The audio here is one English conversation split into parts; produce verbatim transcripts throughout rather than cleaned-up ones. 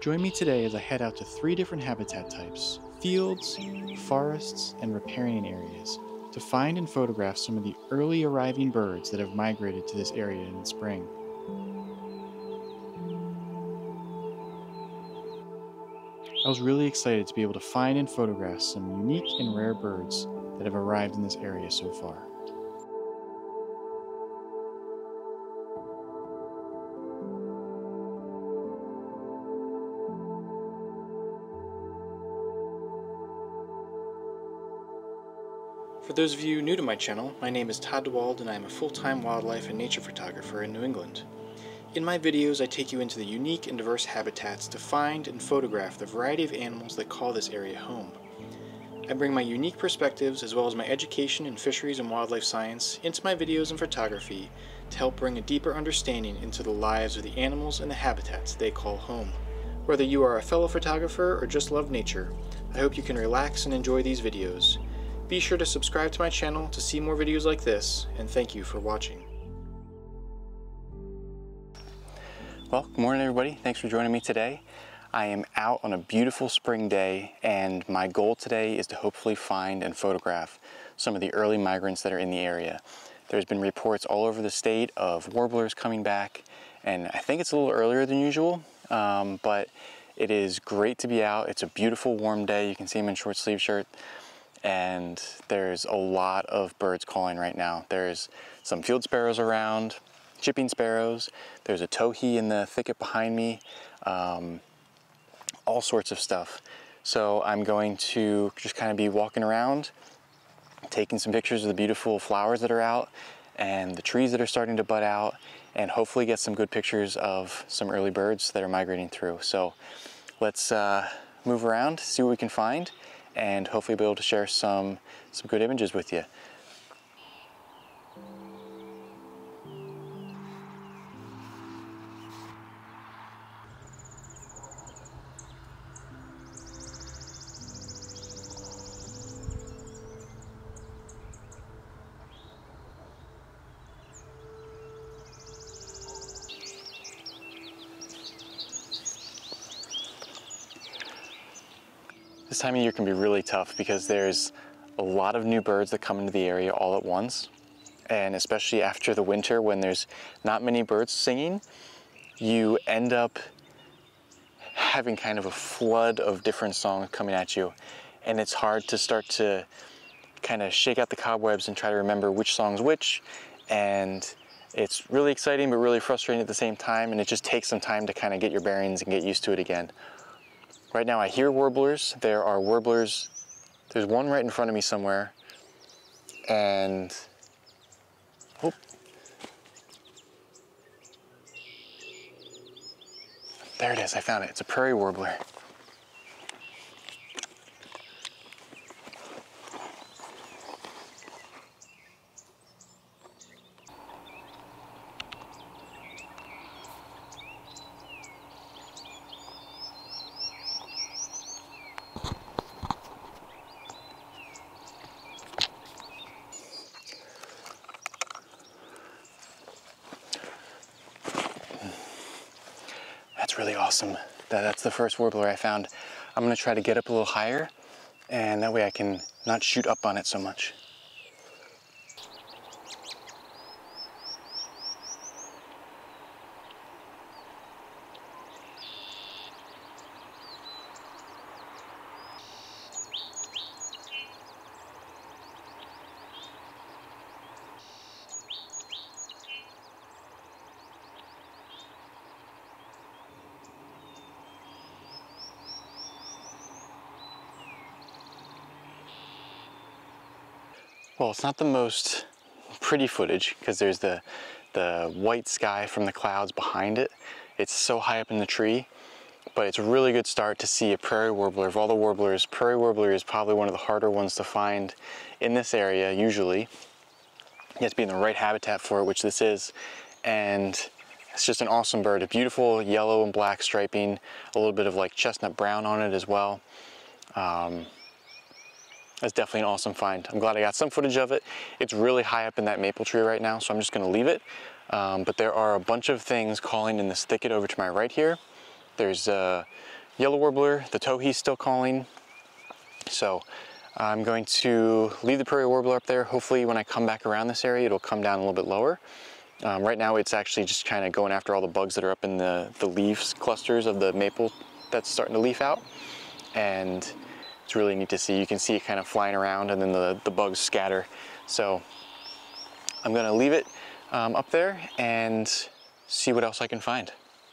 Join me today as I head out to three different habitat types, fields, forests, and riparian areas, to find and photograph some of the early arriving birds that have migrated to this area in the spring. I was really excited to be able to find and photograph some unique and rare birds that have arrived in this area so far. For those of you new to my channel, my name is Todd DeWald and I am a full-time wildlife and nature photographer in New England. In my videos, I take you into the unique and diverse habitats to find and photograph the variety of animals that call this area home. I bring my unique perspectives as well as my education in fisheries and wildlife science into my videos and photography to help bring a deeper understanding into the lives of the animals and the habitats they call home. Whether you are a fellow photographer or just love nature, I hope you can relax and enjoy these videos. Be sure to subscribe to my channel to see more videos like this, and thank you for watching. Well, good morning everybody. Thanks for joining me today. I am out on a beautiful spring day, and my goal today is to hopefully find and photograph some of the early migrants that are in the area. There's been reports all over the state of warblers coming back, and I think it's a little earlier than usual, um, but it is great to be out. It's a beautiful warm day. You can see them in short sleeve shirt, and there's a lot of birds calling right now. There's some field sparrows around, chipping sparrows, there's a towhee in the thicket behind me, um, all sorts of stuff. So I'm going to just kind of be walking around, taking some pictures of the beautiful flowers that are out and the trees that are starting to bud out, and hopefully get some good pictures of some early birds that are migrating through. So let's uh, move around, see what we can find, and hopefully be able to share some, some good images with you. This time of year can be really tough because there's a lot of new birds that come into the area all at once, and especially after the winter when there's not many birds singing, you end up having kind of a flood of different songs coming at you, and it's hard to start to kind of shake out the cobwebs and try to remember which song's which, and it's really exciting but really frustrating at the same time, and it just takes some time to kind of get your bearings and get used to it again. Right now I hear warblers. There are warblers. There's one right in front of me somewhere. And, oh. There it is, I found it. It's a prairie warbler. That's really awesome. That, that's the first warbler I found. I'm gonna try to get up a little higher, and that way I can not shoot up on it so much. Well, it's not the most pretty footage because there's the, the white sky from the clouds behind it. It's so high up in the tree, but it's a really good start to see a prairie warbler. Of all the warblers, prairie warbler is probably one of the harder ones to find in this area usually. You have to be in the right habitat for it, which this is, and it's just an awesome bird. A beautiful yellow and black striping, a little bit of like chestnut brown on it as well. Um, That's definitely an awesome find. I'm glad I got some footage of it. It's really high up in that maple tree right now, so I'm just gonna leave it. Um, but there are a bunch of things calling in this thicket over to my right here. There's uh, yellow warbler, the towhee's still calling. So I'm going to leave the prairie warbler up there. Hopefully when I come back around this area, it'll come down a little bit lower. Um, right now it's actually just kind of going after all the bugs that are up in the, the leaves clusters of the maple that's starting to leaf out. And it's really neat to see. You can see it kind of flying around and then the, the bugs scatter. So I'm gonna leave it um, up there and see what else I can find.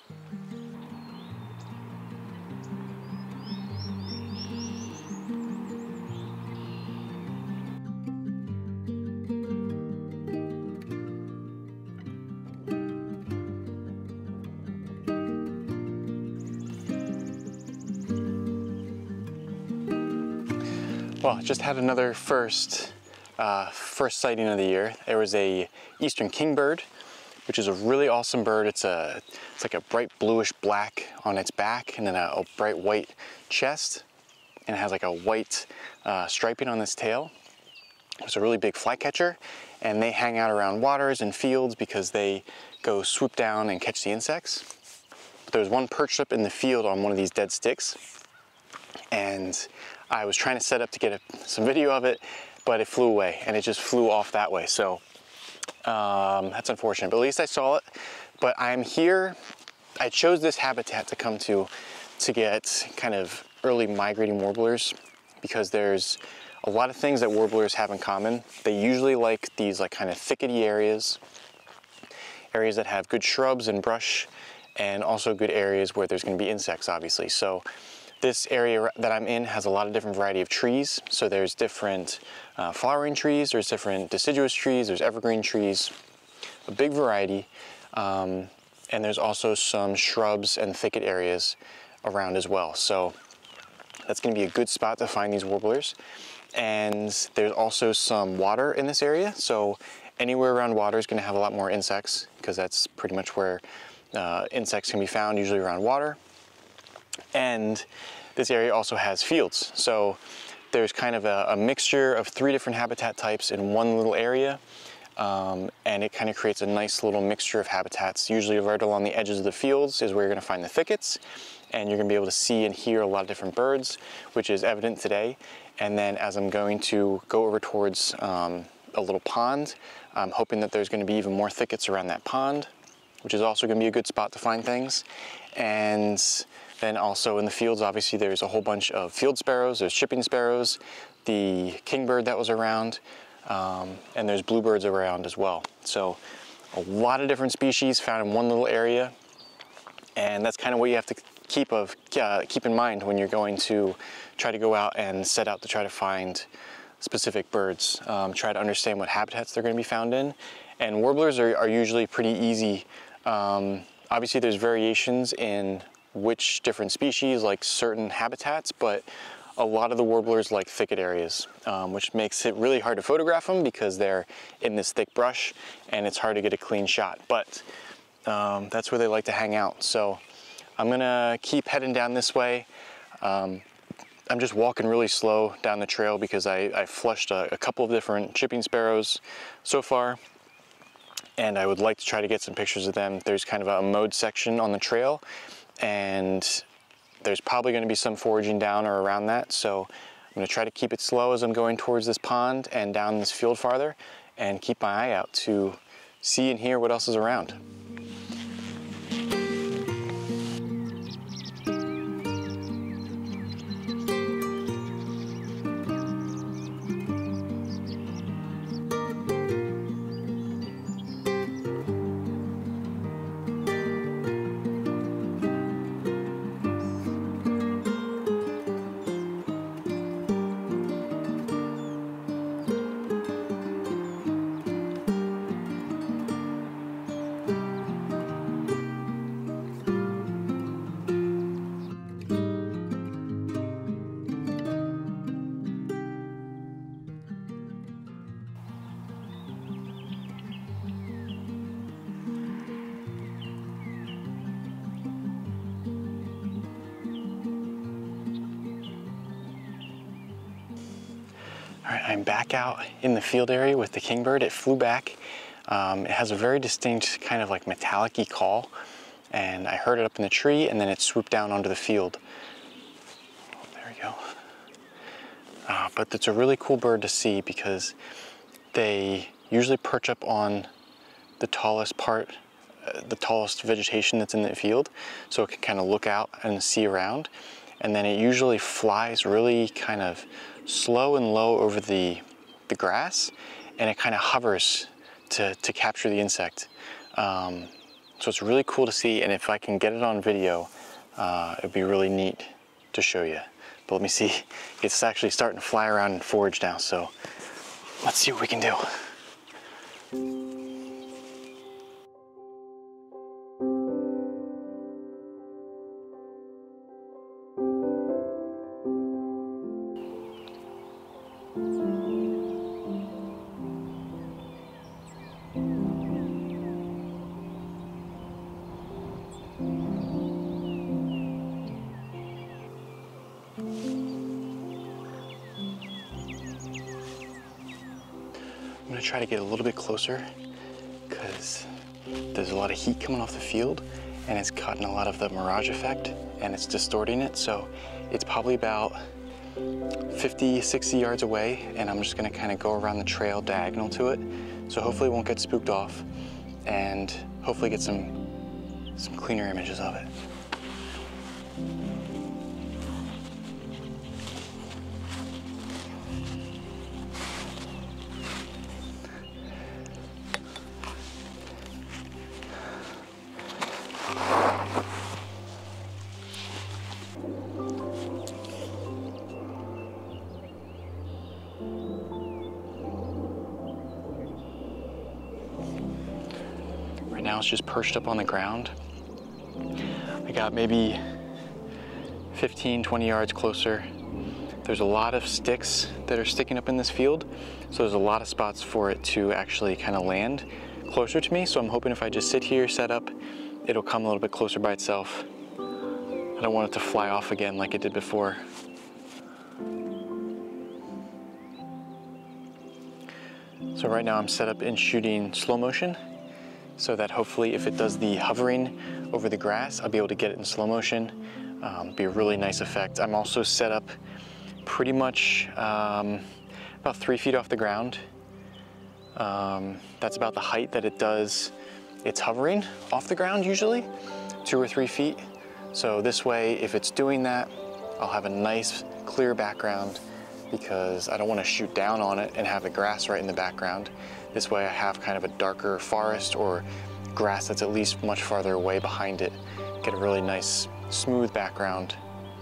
Well, just had another first, uh, first sighting of the year. There was a eastern kingbird, which is a really awesome bird. It's a, it's like a bright bluish black on its back, and then a, a bright white chest, and it has like a white uh, striping on its tail. It's a really big flycatcher, and they hang out around waters and fields because they go swoop down and catch the insects. But there was one perched up in the field on one of these dead sticks, and I was trying to set up to get a, some video of it, but it flew away and it just flew off that way. So um, that's unfortunate, but at least I saw it. But I'm here, I chose this habitat to come to to get kind of early migrating warblers, because there's a lot of things that warblers have in common. They usually like these like kind of thickety areas, areas that have good shrubs and brush, and also good areas where there's going to be insects, obviously. So this area that I'm in has a lot of different variety of trees. So there's different uh, flowering trees, there's different deciduous trees, there's evergreen trees, a big variety. Um, and there's also some shrubs and thicket areas around as well. So that's gonna be a good spot to find these warblers. And there's also some water in this area. So anywhere around water is gonna have a lot more insects, because that's pretty much where uh, insects can be found, usually around water. And this area also has fields. So there's kind of a, a mixture of three different habitat types in one little area. Um, and it kind of creates a nice little mixture of habitats. Usually right along the edges of the fields is where you're gonna find the thickets, and you're gonna be able to see and hear a lot of different birds, which is evident today. And then as I'm going to go over towards um, a little pond, I'm hoping that there's gonna be even more thickets around that pond, which is also gonna be a good spot to find things. And then also in the fields, obviously there's a whole bunch of field sparrows, there's chipping sparrows, the kingbird that was around, um, and there's bluebirds around as well. So a lot of different species found in one little area, and that's kind of what you have to keep of uh, keep in mind when you're going to try to go out and set out to try to find specific birds. Um, try to understand what habitats they're going to be found in, and warblers are, are usually pretty easy. Um, obviously there's variations in which different species like certain habitats, but a lot of the warblers like thicket areas, um, which makes it really hard to photograph them because they're in this thick brush and it's hard to get a clean shot. But um, that's where they like to hang out. So I'm gonna keep heading down this way. Um, I'm just walking really slow down the trail because I, I flushed a, a couple of different chipping sparrows so far, and I would like to try to get some pictures of them. There's kind of a mode section on the trail, and there's probably going to be some foraging down or around that. So I'm going to try to keep it slow as I'm going towards this pond and down this field farther, and keep my eye out to see and hear what else is around. All right, I'm back out in the field area with the kingbird. It flew back. Um, it has a very distinct kind of like metallic-y call, and I heard it up in the tree, and then it swooped down onto the field. Oh, there we go. Uh, but it's a really cool bird to see because they usually perch up on the tallest part, uh, the tallest vegetation that's in the field, so it can kind of look out and see around. And then it usually flies really kind of slow and low over the, the grass, and it kind of hovers to, to capture the insect. Um, so it's really cool to see, and if I can get it on video, uh, it'd be really neat to show you. But let me see, it's actually starting to fly around and forage now, so let's see what we can do. I'm gonna try to get a little bit closer because there's a lot of heat coming off the field and it's cutting a lot of the mirage effect and it's distorting it. So it's probably about fifty, sixty yards away, and I'm just gonna kind of go around the trail diagonal to it. So hopefully it won't get spooked off and hopefully get some, some cleaner images of it. Right now it's just perched up on the ground. I got maybe fifteen, twenty yards closer. There's a lot of sticks that are sticking up in this field, so there's a lot of spots for it to actually kind of land closer to me. So I'm hoping if I just sit here, set up, it'll come a little bit closer by itself. I don't want it to fly off again like it did before. So right now I'm set up in shooting slow motion, so that hopefully if it does the hovering over the grass, I'll be able to get it in slow motion. Um, be a really nice effect. I'm also set up pretty much um, about three feet off the ground. Um, that's about the height that it does its hovering off the ground usually, two or three feet. So this way, if it's doing that, I'll have a nice clear background because I don't want to shoot down on it and have the grass right in the background. This way I have kind of a darker forest or grass that's at least much farther away behind it. Get a really nice smooth background.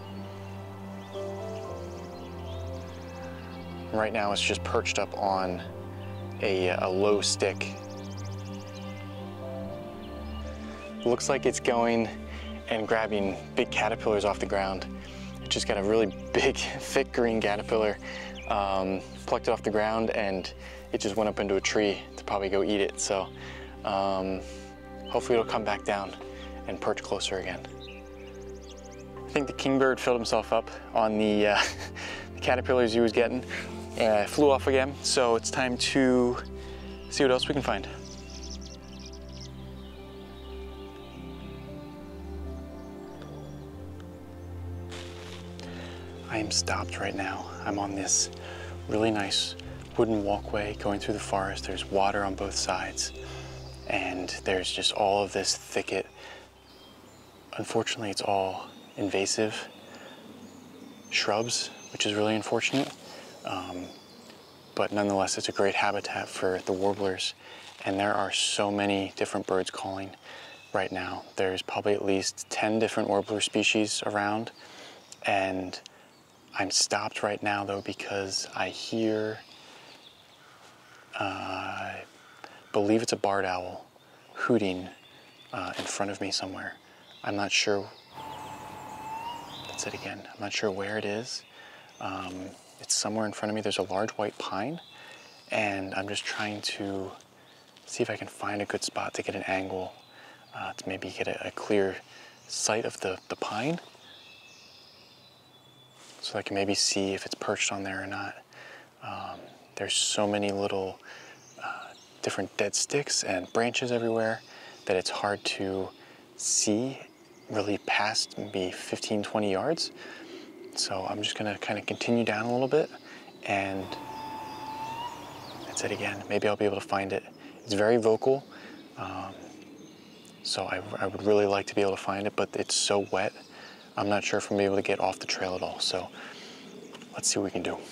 Right now it's just perched up on a, a low stick. Looks like it's going and grabbing big caterpillars off the ground. It just got a really big, thick green caterpillar, um, plucked it off the ground, and it just went up into a tree to probably go eat it. So um, hopefully it'll come back down and perch closer again. I think the kingbird filled himself up on the, uh, the caterpillars he was getting and flew off again. So it's time to see what else we can find. I am stopped right now. I'm on this really nice wooden walkway going through the forest. There's water on both sides, and there's just all of this thicket. Unfortunately, it's all invasive shrubs, which is really unfortunate. Um, but nonetheless, it's a great habitat for the warblers, and there are so many different birds calling right now. There's probably at least ten different warbler species around, and I'm stopped right now though because I hear, uh, I believe it's a barred owl hooting uh, in front of me somewhere. I'm not sure, that's it again, I'm not sure where it is. Um, it's somewhere in front of me. There's a large white pine, and I'm just trying to see if I can find a good spot to get an angle uh, to maybe get a, a clear sight of the, the pine, so I can maybe see if it's perched on there or not. Um, there's so many little uh, different dead sticks and branches everywhere that it's hard to see really past maybe fifteen, twenty yards. So I'm just gonna kind of continue down a little bit, and that's it again. Maybe I'll be able to find it. It's very vocal, um, so I, I would really like to be able to find it, but it's so wet. I'm not sure if I'm gonna be able to get off the trail at all. So let's see what we can do.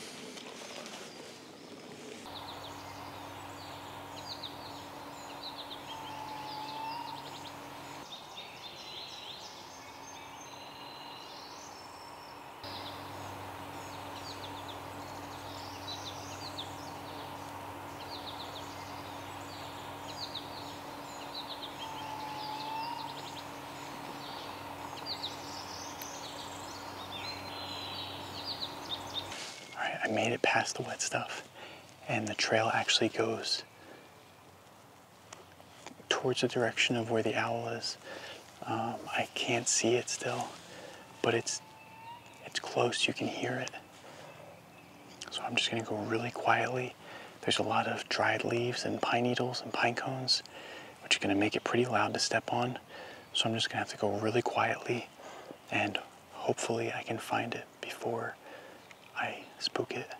I made it past the wet stuff, and the trail actually goes towards the direction of where the owl is. Um, I can't see it still, but it's it's close. You can hear it. So I'm just gonna go really quietly. There's a lot of dried leaves and pine needles and pine cones, which are gonna make it pretty loud to step on. So I'm just gonna have to go really quietly, and hopefully I can find it before I spook it.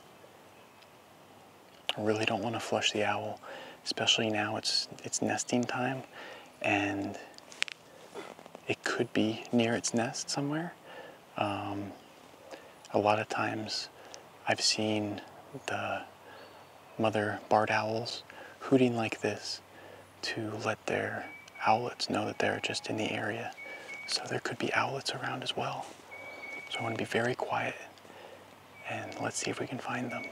I really don't want to flush the owl, especially now it's it's nesting time, and it could be near its nest somewhere. Um, a lot of times I've seen the mother barred owls hooting like this to let their owlets know that they're just in the area. So there could be owlets around as well. So I want to be very quiet, and let's see if we can find them.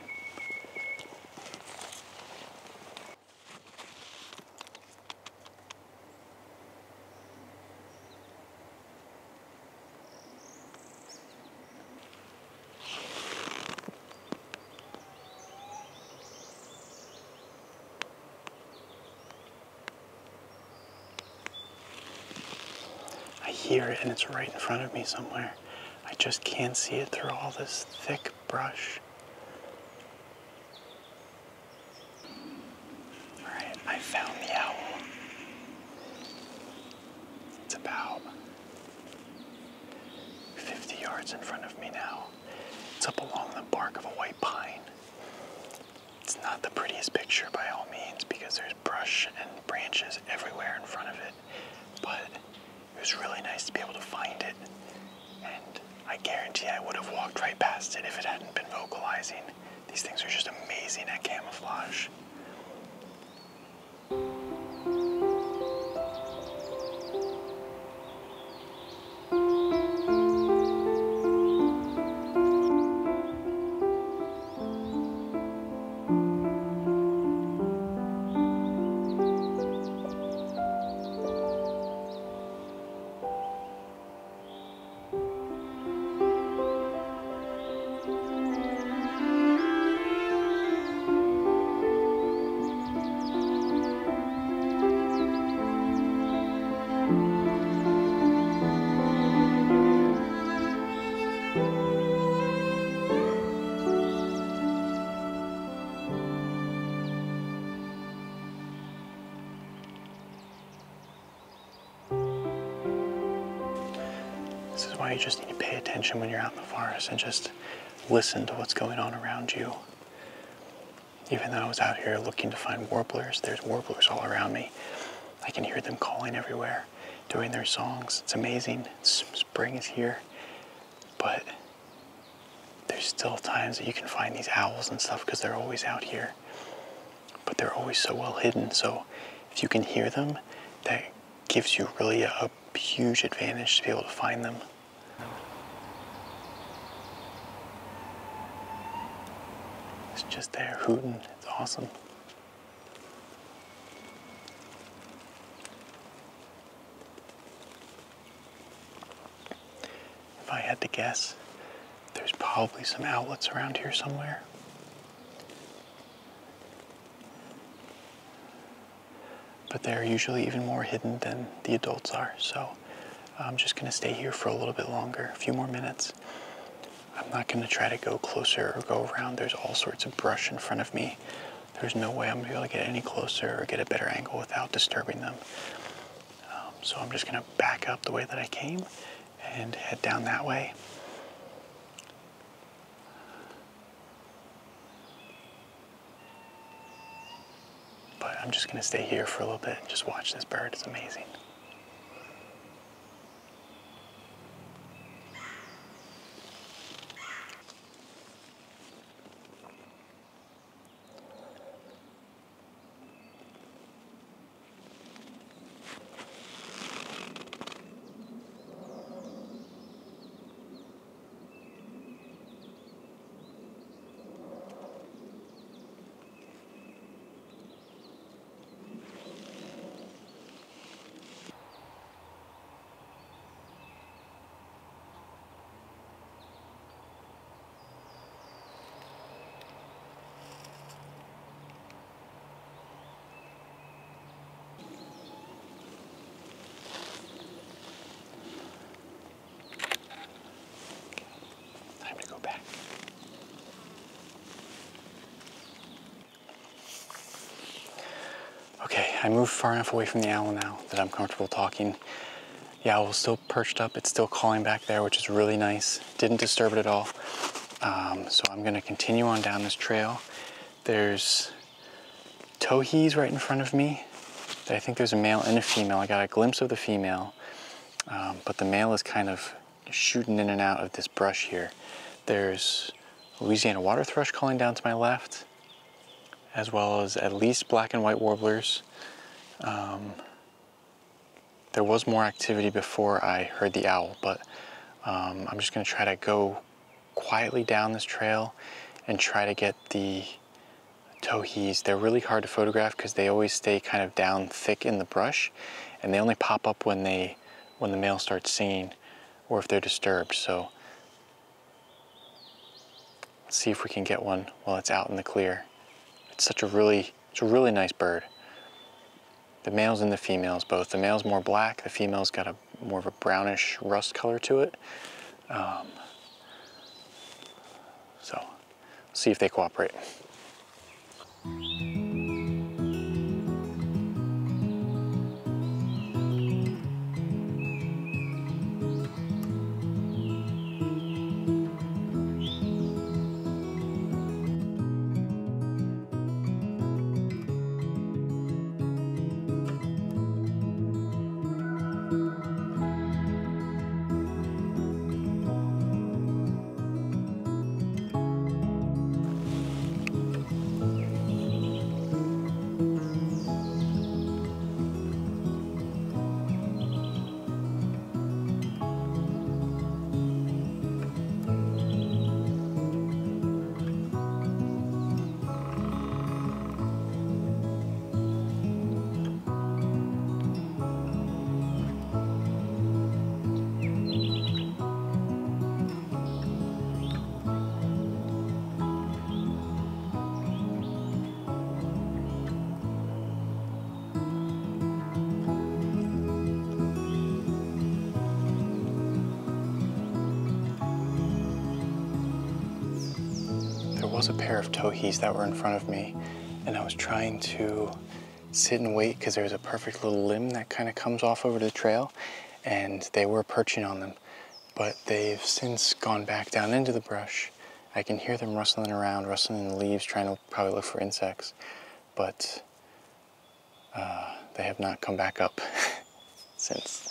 I hear it, and it's right in front of me somewhere. I just can't see it through all this thick brush. All right, I found the owl. It's about fifty yards in front of me now. It's up along the bark of a white pine. It's not the prettiest picture by all means, because there's brush and branches everywhere in front of it, but it was really nice to be able to find it, and I guarantee I would have walked right past it if it hadn't been vocalizing. These things are just amazing at camouflage. This is why you just need to pay attention when you're out in the forest and just listen to what's going on around you. Even though I was out here looking to find warblers, there's warblers all around me. I can hear them calling everywhere, doing their songs. It's amazing. Spring is here, but there's still times that you can find these owls and stuff because they're always out here, but they're always so well hidden. So if you can hear them, that gives you really a, a huge advantage to be able to find them. It's just there hooting. It's awesome. If I had to guess, there's probably some outlets around here somewhere. But they're usually even more hidden than the adults are, so I'm just going to stay here for a little bit longer, a few more minutes. I'm not going to try to go closer or go around. There's all sorts of brush in front of me. There's no way I'm going to be able to get any closer or get a better angle without disturbing them. Um, So I'm just gonna back up the way that I came and head down that way. But I'm just gonna stay here for a little bit and just watch this bird. It's amazing. Time to go back. Okay, I moved far enough away from the owl now that I'm comfortable talking. The owl was still perched up. It's still calling back there, which is really nice. Didn't disturb it at all. Um, so I'm gonna continue on down this trail. There's towhees right in front of me. I think there's a male and a female. I got a glimpse of the female, um, but the male is kind of shooting in and out of this brush here. There's Louisiana water thrush calling down to my left, as well as at least black and white warblers. Um, there was more activity before I heard the owl, but um, I'm just gonna try to go quietly down this trail and try to get the towhees. They're really hard to photograph because they always stay kind of down thick in the brush, and they only pop up when they when the male starts singing or if they're disturbed. So let's see if we can get one while it's out in the clear. It's such a really, it's a really nice bird. The males and the females both. The male's more black, the female's got a more of a brownish rust color to it. Um, so, see if they cooperate. Was a pair of towhees that were in front of me, and I was trying to sit and wait because there's a perfect little limb that kind of comes off over the trail, and they were perching on them, but they've since gone back down into the brush. I can hear them rustling around, rustling in the leaves, trying to probably look for insects, but uh, they have not come back up since.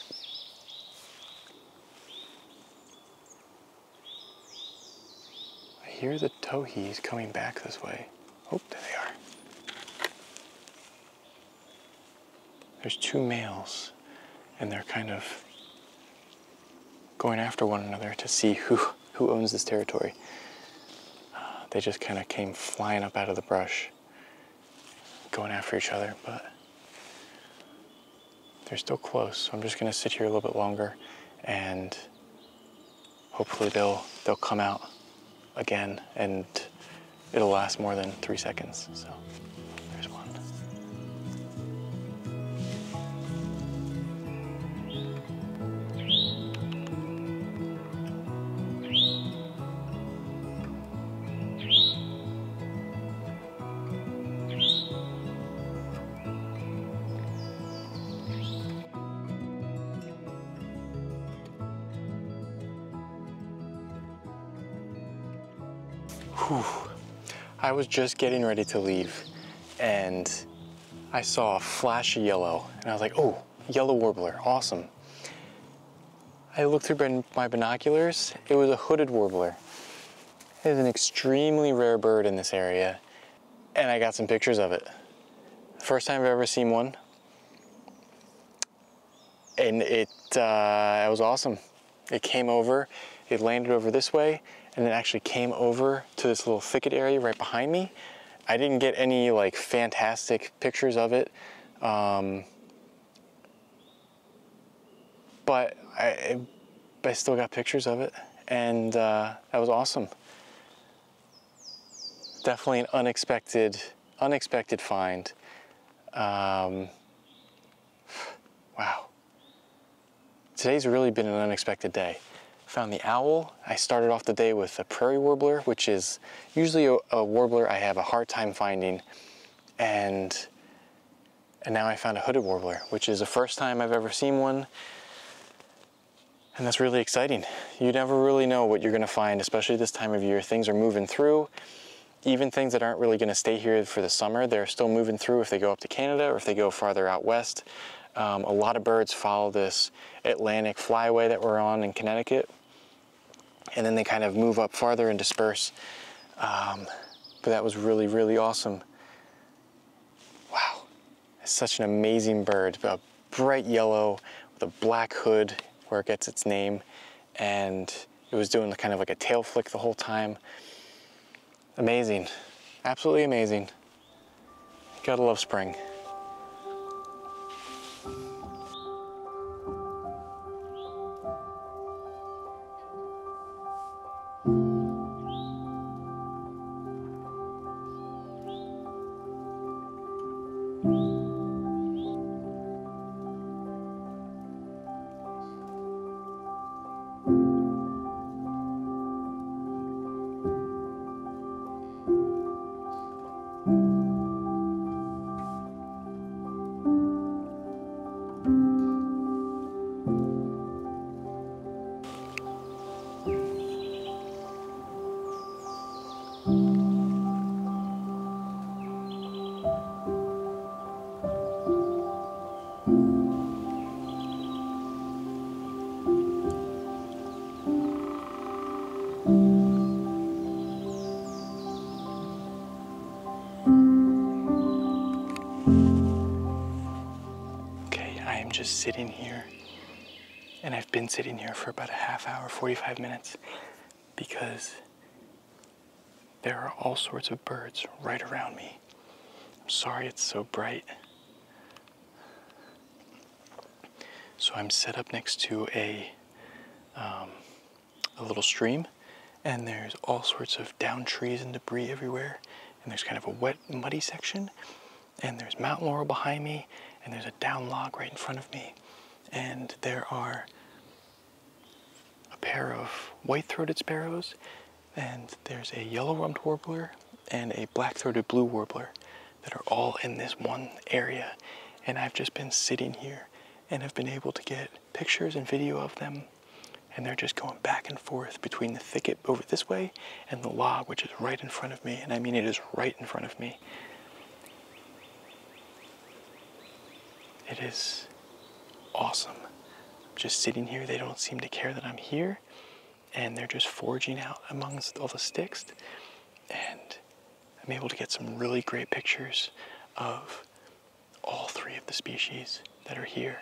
I hear the towhees coming back this way. Oh, there they are. There's two males, and they're kind of going after one another to see who, who owns this territory. Uh, they just kind of came flying up out of the brush, going after each other, but they're still close. So I'm just gonna sit here a little bit longer, and hopefully they'll, they'll come out again, and it'll last more than three seconds. So there's one. Whew. I was just getting ready to leave and I saw a flash of yellow and I was like, oh, yellow warbler, awesome. I looked through my binoculars, it was a hooded warbler. It is an extremely rare bird in this area and I got some pictures of it. First time I've ever seen one. And it, uh, it was awesome. It came over, it landed over this way, and it actually came over to this little thicket area right behind me. I didn't get any like fantastic pictures of it, um, but I, I still got pictures of it, and uh, that was awesome. Definitely an unexpected, unexpected find. Um, wow. Today's really been an unexpected day. Found the owl. I started off the day with a prairie warbler, which is usually a, a warbler I have a hard time finding. And, and now I found a hooded warbler, which is the first time I've ever seen one. And that's really exciting. You never really know what you're gonna find, especially this time of year. Things are moving through. Even things that aren't really gonna stay here for the summer, they're still moving through if they go up to Canada or if they go farther out west. Um, a lot of birds follow this Atlantic flyway that we're on in Connecticut, and then they kind of move up farther and disperse. Um, but that was really, really awesome. Wow, it's such an amazing bird, a bright yellow with a black hood where it gets its name, and it was doing kind of like a tail flick the whole time. Amazing, absolutely amazing. Gotta love spring. Just sitting here, and I've been sitting here for about a half hour, forty-five minutes, because there are all sorts of birds right around me. I'm sorry it's so bright. So I'm set up next to a um, a little stream, and there's all sorts of down trees and debris everywhere, and there's kind of a wet, muddy section, and there's mountain laurel behind me, and there's a down log right in front of me, and there are a pair of white-throated sparrows, and there's a yellow-rumped warbler and a black-throated blue warbler that are all in this one area. And I've just been sitting here and have been able to get pictures and video of them, and they're just going back and forth between the thicket over this way and the log, which is right in front of me, and I mean it is right in front of me. It is awesome. I'm just sitting here. They don't seem to care that I'm here, and they're just foraging out amongst all the sticks, and I'm able to get some really great pictures of all three of the species that are here.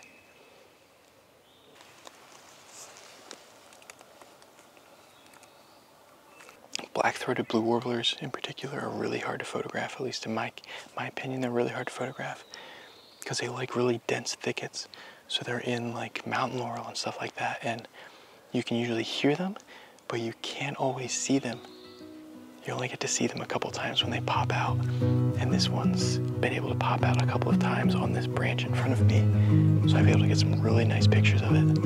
Black-throated blue warblers in particular are really hard to photograph, at least in my, my opinion. They're really hard to photograph because they like really dense thickets. So they're in like mountain laurel and stuff like that, and you can usually hear them, but you can't always see them. You only get to see them a couple times when they pop out. And this one's been able to pop out a couple of times on this branch in front of me. So I've been able to get some really nice pictures of it.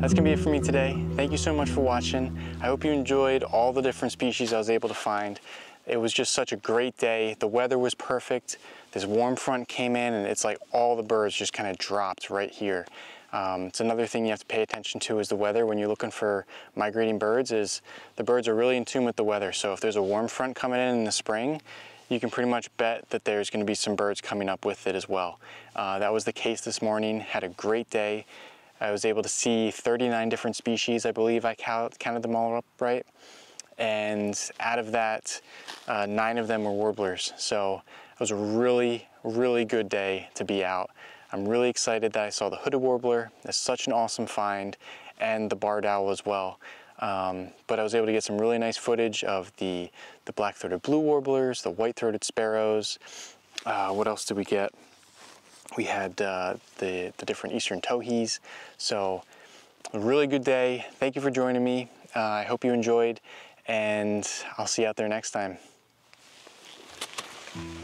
that's gonna be it for me today. Thank you so much for watching. I hope you enjoyed all the different species I was able to find. It was just such a great day. The weather was perfect. This warm front came in and it's like all the birds just kind of dropped right here. Um, it's another thing you have to pay attention to is the weather when you're looking for migrating birds is the birds are really in tune with the weather. So if there's a warm front coming in in the spring, you can pretty much bet that there's going to be some birds coming up with it as well. Uh, that was the case this morning. Had a great day. I was able to see thirty-nine different species. I believe I count, counted them all up right. And out of that, uh, nine of them were warblers. So it was a really, really good day to be out. I'm really excited that I saw the hooded warbler. That's such an awesome find, and the barred owl as well. Um, but I was able to get some really nice footage of the, the black-throated blue warblers, the white-throated sparrows. Uh, what else did we get? We had uh, the, the different eastern towhees. So a really good day. Thank you for joining me. Uh, I hope you enjoyed, and I'll see you out there next time.